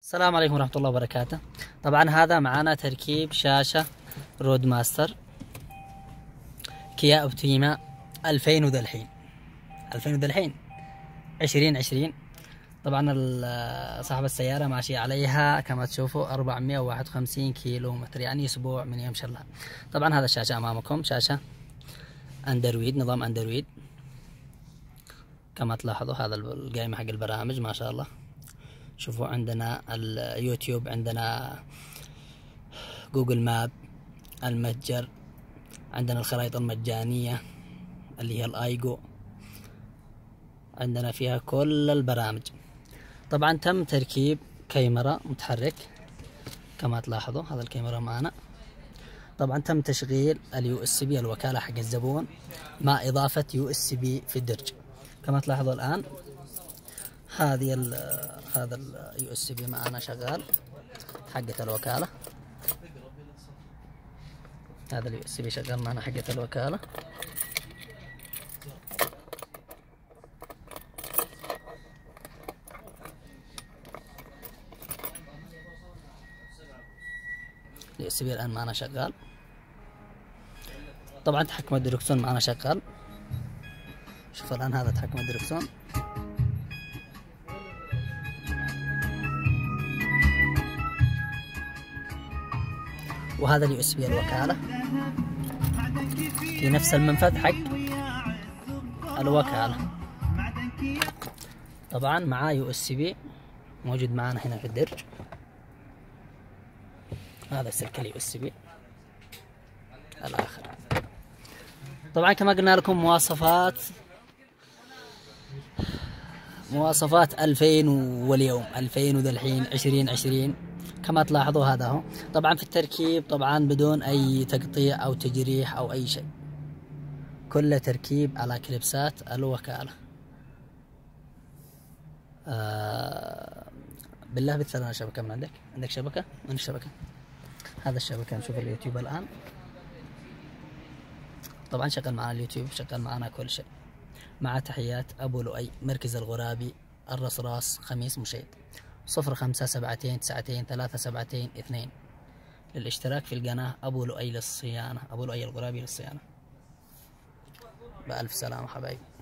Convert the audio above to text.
السلام عليكم ورحمة الله وبركاته. طبعا هذا معانا تركيب شاشة رود ماستر كيا اوبتيما 2000 وذا الحين 2020. طبعا صاحب السيارة ماشي عليها كما تشوفوا 451 كيلو متر، يعني اسبوع من يمشي لها. طبعا هذا الشاشة امامكم، شاشة اندرويد، نظام اندرويد كما تلاحظوا. هذا القائمة حق البرامج ما شاء الله. شوفوا عندنا اليوتيوب، عندنا جوجل ماب، المتجر، عندنا الخرائط المجانية اللي هي الايجو، عندنا فيها كل البرامج. طبعا تم تركيب كاميرا متحرك كما تلاحظوا، هذا الكاميرا معنا. طبعا تم تشغيل اليو اس بي الوكالة حق الزبون مع اضافة يو اس بي في الدرج كما تلاحظوا الان. هذا اليو اس بي معنا شغال حقة الوكالة. هذا اليو اس بي شغال معنا حقة الوكالة. اليو اس بي الان معنا شغال. طبعا تحكم الدركسون معنا شغال. شوفوا الان هذا تحكم الدركسون. وهذا اليو اس بي الوكالة في نفس المنفذ حق الوكالة. طبعا معاه يو اس بي موجود معنا هنا في الدرج. هذا سلك اليو اس بي الاخر. طبعا كما قلنا لكم مواصفات 2000 واليوم 2000 وذا الحين 2020 كما تلاحظوا. هذا هو. طبعا في التركيب طبعا بدون اي تقطيع او تجريح او اي شيء، كل تركيب على كليبسات الوكالة. بالله بتسأل عن الشبكة من عندك شبكة؟ من الشبكة؟ هذا الشبكة. نشوف اليوتيوب الآن. طبعا شغل معنا اليوتيوب، شغل معنا كل شيء. مع تحيات أبو لؤي، مركز الغرابي، الرصراص، خميس مشيط. 0572923772 للاشتراك في القناة. أبو لؤي للصيانة، أبو لؤي الغرابي للصيانة. بألف سلامة حبايبي.